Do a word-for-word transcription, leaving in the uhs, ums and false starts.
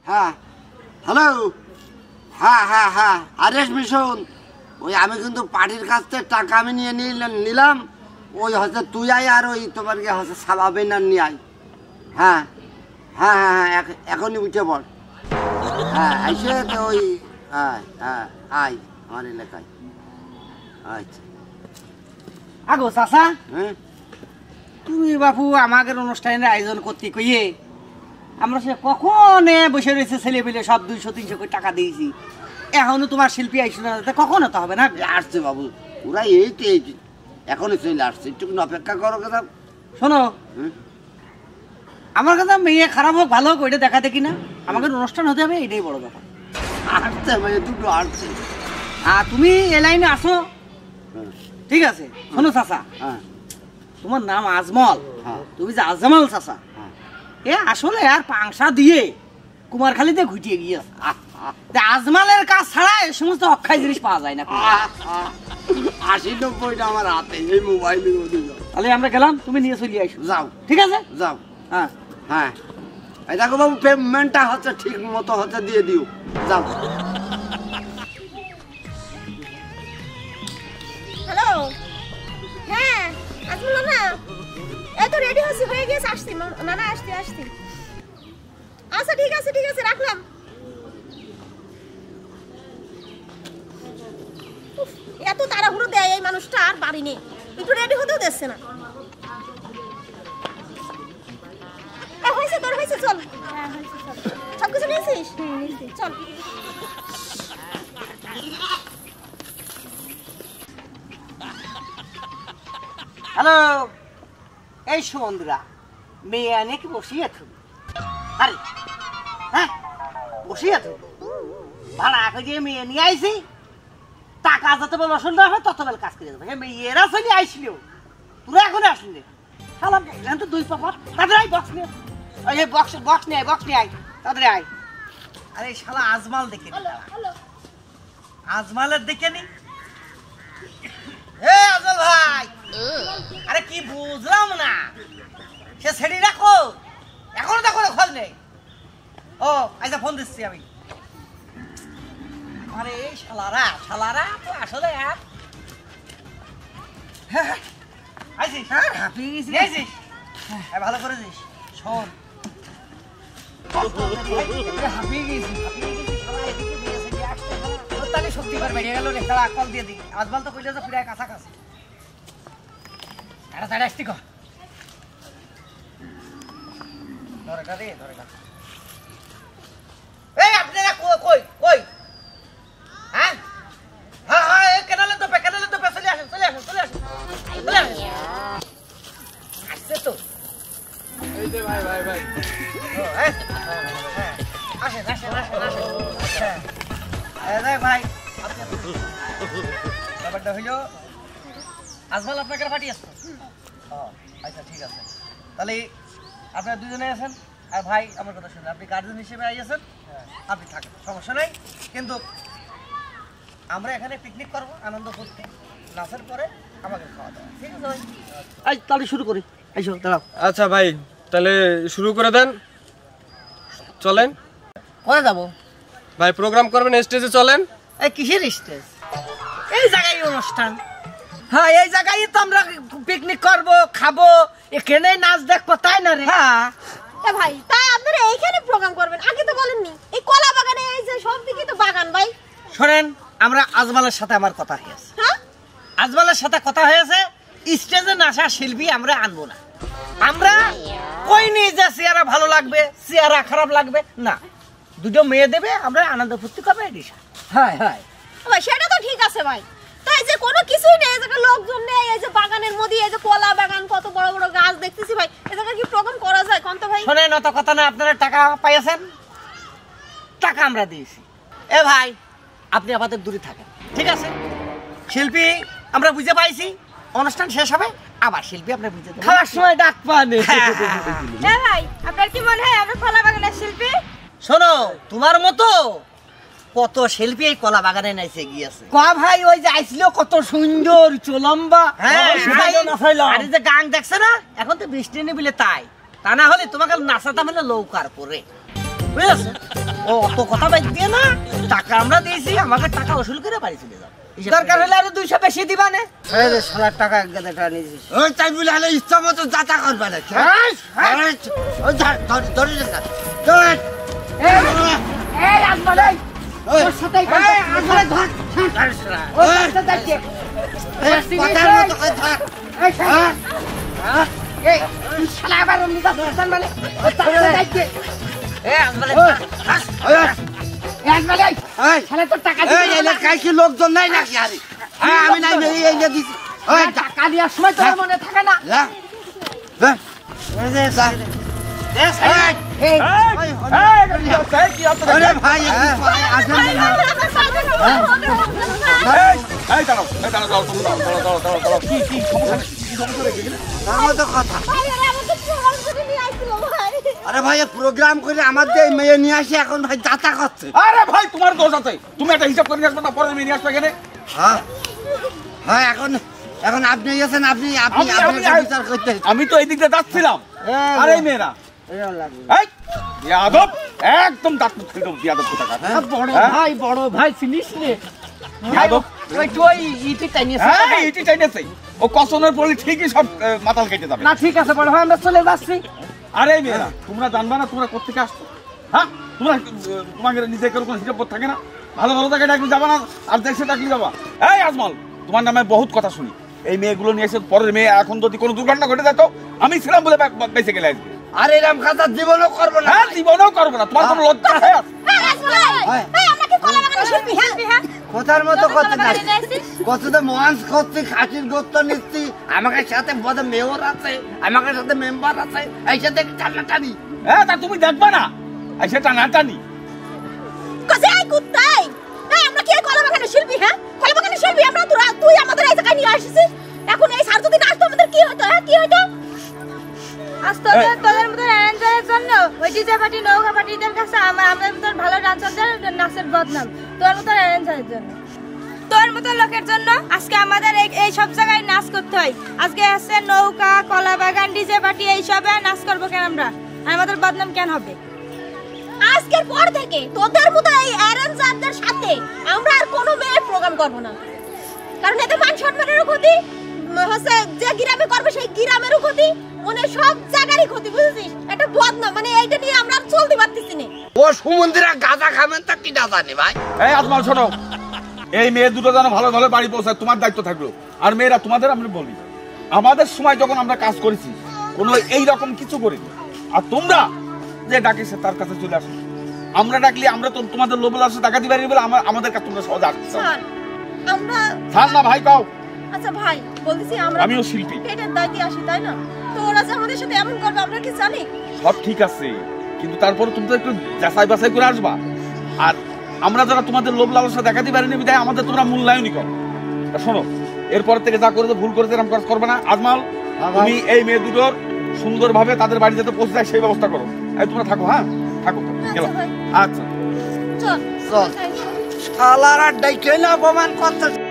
হ্যাঁ হ্যালো হ্যাঁ হ্যাঁ হ্যাঁ আরে মিশন ওই আমি কিন্তু পার্টির কাছ থেকে টাকা আমি নিয়ে নিলাম ওই হচ্ছে তুই আয় আর ওই তোমার কি হচ্ছে সাবাবেন আর নিয়ে আয় হ্যাঁ হ্যাঁ হ্যাঁ হ্যাঁ এখনই উঠে পড় হ্যাঁ আইসে তো ওই হ্যাঁ হ্যাঁ আয় আমার এলাকায় আচ্ছা আগো চাচা হ্যাঁ তুমি বাপু আমাদের অনুষ্ঠানের আয়োজন করতে কইয়ে আমরা সে কখন বসে রয়েছে ছেলে পেলে সব দুইশো তিনশো কোটি টাকা দিয়েছি এখনো তোমার শিল্পী আইসো না কখন তো হবে না আসছে বাবু ওরা এই তো এই এখনই চলে আসছে একটু অপেক্ষা করো কথা শোনো আমার কাছে মেয়ে খারাপ হোক ভালো হোক ওইটা দেখা দেখি না আমাদের অনুষ্ঠান হতে হবে এটাই বড় ব্যাপার আসছে মানে দুটো আসছে আর তুমি এ লাইনে আসো ঠিক আছে শোনো চাচা হ্যাঁ তোমার নাম আজমল হ্যাঁ তুমি যে আজমল চাচা হ্যাঁ এ আসলে আর পাংশা দিয়ে কুমারখালীতে ঘুটিয়ে গিয়েছে আজমালের কাজ ছাড়া এই সমস্ত অক্ষয় জিনিস পাওয়া যায় না আশি নব্বইটা আমার হাতে এই মোবাইলের মধ্যে তাহলে আমরা গেলাম তুমি নিয়ে চলে আসো যাও ঠিক আছে যাও হ্যাঁ হ্যাঁ এই দেখো বাবু পেমেন্টটা হচ্ছে ঠিক মতো হচ্ছে দিয়ে দিও যাও হ্যালো হ্যাঁ আজমল না এই তো রেডি হচ্ছে হয়ে গেছে আসছি না না আসছি আসছি আচ্ছা ঠিক আছে ঠিক আছে রাখলাম এত তাড়াহুড়ো দেয় এই মানুষটা আর বাড়ি নেই একটু রেডি হতেও দিচ্ছে না হয়েছে তোর হয়েছে চল হ্যাঁ হয়েছে চল সব কিছু নিয়েছিস হুম নিয়েছি চল হ্যালো এই সুমন্দিরা মেয়ে আনে কি বসিয়ে তুমি আরে হ্যাঁ বসিয়ে তুমি ভাড়া যে মেয়ে নিয়ে আইছি টাকা যত বেল অসুবিধা হবে তত বেল কাজ করে যাবে মেয়েরা চলে আইসিল তোরা এখন আসলি শালা এখন তো দুই পাপড় তাদের আই বক্স নিয়ে ওই বক্স বক্স নিয়ে বক্স নিয়ে আয় তাদের আয় আরে শালা আজমাল দেখে নি আজমালের দেখে নি এ আজমাল ভাই আরে কি বুঝলাম না সে ছেড়ে রাখো এখনো দেখো খোঁজ নেই ও আচ্ছা ফোন দিচ্ছি আমি আরে এই শালারা শালারা তো আসলে আর আইছিস হ্যাঁ হাঁপিয়ে গেছিস আইছিস হ্যাঁ ভালো করেছিস শোন হাঁপিয়ে গেছিস হাঁপিয়ে গেছিস শালা এদিকে দিয়েছে যে আসতে তোর তাহলে শক্তি বার বেরিয়ে গেল রে তারা কল দিয়ে দিই আজমাল তো কইলে যে প্রায় কাছাকাছি এটা তাড়া আসতি কর ধরে গা রে ধরে গা এই আপনারা কই কই হ্যাঁ হ্যাঁ হ্যাঁ এই কেনালে তো কেনালে তো চলে আসেন চলে আসেন চলে আসেন চলে আসেন আসছে তো এই যে ভাই ভাই ভাই ও হ্যাঁ আসেন আসেন আসেন আসেন হ্যাঁ এই দেখ ভাই ব্যাপারটা হইলো আজমাল আপনাকে পাঠিয়ে আসতো ও আচ্ছা ঠিক আছে তাহলে আপনারা দুজনে আছেন আর ভাই আমার কথা শুনুন আপনি গার্জেন হিসেবে আইছেন আপনি থাকেন সমস্যা নাই কিন্তু আমরা এখানে পিকনিক করব আনন্দ করতে নাচের পরে আমাকে খাওয়া দাওয়া ঠিক আছে ভাই আজ তাহলে শুরু করি আইসো দাঁড়াও আচ্ছা ভাই তাহলে শুরু করে দেন চলেন করে যাব ভাই প্রোগ্রাম করবেন স্টেজে চলেন এই কিসের স্টেজ এই জায়গায় অনুষ্ঠান হ্যাঁ এই জায়গায় তো আমরা পিকনিক করব খাবো এখানে নাচ দেখবো তাই না রে হ্যাঁ এ ভাই তাই আপনারা এইখানে প্রোগ্রাম করবেন আগে তো বলেননি এই কলা বাগানে এই যে সব দিকে তো বাগান ভাই শোনেন আমরা আজমালের সাথে আমার কথা হয়েছে হ্যাঁ আজমালের সাথে কথা হয়েছে স্টেজে নাচা শিল্পী আমরা আনবো না আমরা কই নিয়ে যে চেহারা ভালো লাগবে চেহারা খারাপ লাগবে না দুটো মেয়ে দেবে আমরা আনন্দ ফুর্তি করবো এডিশন হ্যাঁ হ্যাঁ ভাই সেটা তো ঠিক আছে ভাই তাই যে কোনো কিছুই নেই এই জায়গায় লোকজন নেই এই যে বাগানের মধ্যে এই যে কলা বাগান কত বড় বড় গাছ দেখতেছি ভাই এই জায়গায় কি প্রোগ্রাম করা যায় কোন তো ভাই শোনেন অত কথা না আপনারা টাকা পাইছেন টাকা আমরা দিয়েছি এ ভাই আপনি আমাদের দূরে থাকেন ঠিক আছে শিল্পী আমরা বুঝে পাইছি অনুষ্ঠান শেষ হবে আবার শিল্পী আমরা বুঝে দেব খাওয়ার সময় ডাক পানে হ্যাঁ ভাই আপনার কি মনে হয় আমরা কলা বাগানের শিল্পী শোনো তোমার মতো কত শিল্পী এই কলা বাগানে নাইছে গিয়েছে কা ভাই ওই যে আইছিল কত সুন্দর চলম্বা হ্যাঁ আরে যে গান দেখছ না এখন তো বৃষ্টি নেই বলে তাই তা না হলে তোমাকে নাচাতাম হলে লৌকার পরে বুঝেছো? ও অত কথা বাদ দিয়ে না, টাকা আমরা দিয়েছি, আমাকে টাকা ওসুল করে বাড়ি চলে যাও। দরকার হলে আরো দুইশো বেশি দিবা না। এই যে সালার টাকা এক গাদা টাকা নিয়েছিস। ওই তাই বলে হলে ইচ্ছা মতো যাতা করবে না। ওই ধর ধর ধরে রাখ। ধর। এই আজমাল এই তোর সাথেই কথা। এই আজমাল ধর। ওই রাস্তা যাচ্ছে। এই কথার মতো কই থাক। এই হ্যাঁ এই তুই শালা আবার অমনি দাঁড়ান মানে ওই রাস্তা যাচ্ছে। এই আজমাল ওই এই আজমাল এই এই শালা তোর টাকা এই এলাকায় কি লোকজন নাই নাকি আরে? হ্যাঁ আমি নাই এই এই যে দিছি। ওই টাকা দেওয়ার সময় তোর মনে থাকে না। যা। হ্যাঁ। এই যে যা। এই আরে ভাই একটু ভাই আসেন না। এই দাঁড়াও এই দাঁড়াও দাঁড়াও দাঁড়াও দাঁড়াও দাঁড়াও দাঁড়াও দাঁড়াও কি কি সমস্যা কি কি সমস্যা রেখে গেলে তার মতো কথা। ভাই আরে আমাকে প্রোগ্রাম করে নিয়ে আসছিল ভাই। আরে ভাই প্রোগ্রাম করে আমার দিয়ে মেয়ে নিয়ে আসে এখন ভাই যাতা করছে। আরে ভাই তোমার দোষ আছে তুমি একটা হিসাব করে নিয়ে আসবে না পরে মেয়ে নিয়ে আসবে এখানে হ্যাঁ হ্যাঁ এখন এখন আপনি আছেন আপনি আপনি আমি- আপনি আমি- একটা বিচার করতে। আমি তো এই দিকটা যাচ্ছিলাম এই আরে মেয়েরা এরকম লাগবে। এই ইয়াদব একদম দাঁত খুলে দেবো ইয়াদব কোথাকার বড় হ্যাঁ? ভাই বড় ভাই চিনিস নে ইয়াদব ওই তুই ইটি টাইনিস হ্যাঁ এটি চাইতেছে ও কসনের পরে ঠিকই সব আহ, মাতাল কেটে যাবে না ঠিক আছে বড় ভাই আমরা চলে যাচ্ছি। আরে মেয়েরা তোমরা জানবা না তোমরা কোথেকে আসছো হ্যাঁ তোমরা আহ, তোমাকে নিজে কোনো হিসাব করতে থাকে না ভালো ভালো জায়গায় ডাকলে যাবা না আর দেশে ডাকলে যাবা এই আজমল তোমার নামে বহুত কথা শুনি এই মেয়েগুলো নিয়ে এসে পরের মেয়ে এখন যদি কোনো দুর্ঘটনা ঘটে যেত আমি ছিলাম বলে বে- বে- বেঁচে গেলে আসবে আর এরকম কথা জীবনও করবো না। হ্যাঁ জীবনেও করবো না তোমার কোনো লজ্জা আছে এই আজমাল এই এই আমরা কি কলা বাগানের শিল্পী হ্যাঁ হ্যাঁ কথার মতো কলা কথা না। বাগানে নিয়ে আসছিস? কত তো মহান করছি খাসির গোস্ত নিচ্ছি আমাকে সাথে বড় মেয়র আছে আমাকে সাথে মেম্বার আছে এই সাথে টানাটানি। হ্যাঁ তা তুমি দেখবা না আর সেটা না টানি কসে আই কুত্তাই এই আমরা কি এই কলা বাগানের শিল্পী হ্যাঁ কলা বাগানের শিল্পী আমরা তোরা তুই আমাদের এই জায়গায় নিয়ে আসছিস এখন এই সার যদি না আসতো আমাদের কি হতো হ্যাঁ কি হতো আজ তোদের তোদের মতো অ্যারেঞ্জারের জন্য ওই ডিজে পার্টি নৌকা পার্টিদের কাছে আমরা আমাদের মতো ভালো ডান্সারদের নাচের বদনাম তোর মতো অ্যারেঞ্জারের জন্য তোর মতো লোকের জন্য আজকে আমাদের এই এই সব জায়গায় নাচ করতে হয় আজকে আসছে নৌকা কলা বাগান ডিজে পার্টি এই সবে নাচ করবো কেন আমরা আর আমাদের বদনাম কেন হবে আজকের পর থেকে তোদের মতো এই অ্যারেঞ্জারদের সাথে আমরা আর কোনো মেয়ের প্রোগ্রাম করব না কারণ এতে মান সম্মানেরও ক্ষতি উম, হচ্ছে যে গ্রামে করবে সেই গ্রামেরও ক্ষতি মানে সব জায়গারই ক্ষতি বুঝেছিস একটা বদনাম মানে এইটা নিয়ে আমরা আর চলতে পারতেছি না ও সুমন্দিরা গাঁজা খাবেন তা কি না জানি ভাই। এই আজমাল শোনো এই মেয়ে দুটো যেন ভালো ভালো বাড়ি পৌঁছায় তোমার দায়িত্ব থাকলো আর মেয়েরা তোমাদের আমি বলি আমাদের সময় যখন আমরা কাজ করেছি কোনো এই রকম কিছু করিনি আর তোমরা যে ডাকিছে তার কাছে চলে আসো আমরা ডাকলে আমরা তো তোমাদের লোভ লালসা টাকা দিবারি বলে আমা- আমাদের কাছে তোমরা সহজে আসতে চাও স্যার আমরা থাক না ভাই কাও আচ্ছা ভাই বলতেছি আমরা আমিও শিল্পী পেটের দায়িত্বে আসি তাই না তো ওরা যে আমাদের সাথে এমন করবে আমরা কি জানি সব ঠিক আছে কিন্তু তারপরে তুমি তো একটু যাচাই বাছাই করে আসবা আর আমরা যারা তোমাদের লোভ লালসা দেখাতে পারিনি বিধায় আমাদের তোমরা মূল্যায়নই করো তা শোনো এরপর থেকে যা করেছো ভুল করেছে এরকম কাজ করবে না আজমাল তুমি এই মেয়ে দুটোর সুন্দরভাবে তাদের বাড়ি যাতে পৌঁছে যায় সেই ব্যবস্থা করো এই তোমরা থাকো হ্যাঁ থাকো থাকো, গেলাম ভাই। আচ্ছা চল চল। শালারা ডাইকে না অপমান করতে